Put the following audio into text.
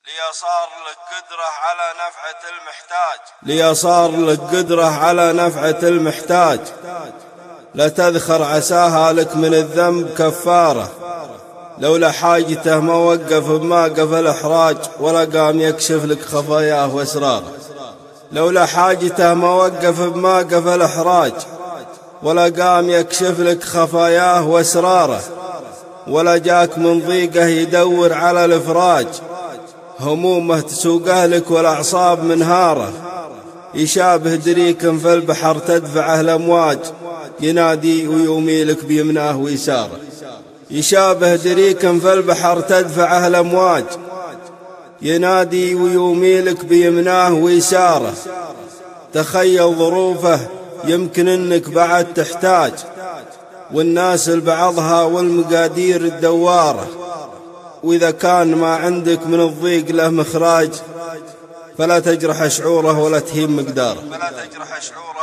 ليصار لك قدرة على نفعة المحتاج، ليصار لك قدرة على نفعة المحتاج. لا تذخر عساها لك من الذنب كفارة، لولا حاجته ما وقف بموقف الإحراج ولا قام يكشف لك خفاياه وأسراره. لولا حاجته ما وقف بموقف الإحراج ولا قام يكشف لك خفاياه وأسراره. ولا جاك من ضيقه يدور على الإفراج، همومه تسوقه لك والأعصاب منهاره. يشابه دريك في البحر تدفعه الأمواج، ينادي ويومي لك بيمناه ويساره. يشابه دريك في البحر تدفعه الأمواج، ينادي ويومي لك بيمناه ويساره. تخيل ظروفه يمكن انك بعد تحتاج، والناس لبعضها والمقادير الدوارة. وإذا كان ما عندك من الضيق له مخراج، فلا تجرح شعوره ولا تهين مقداره.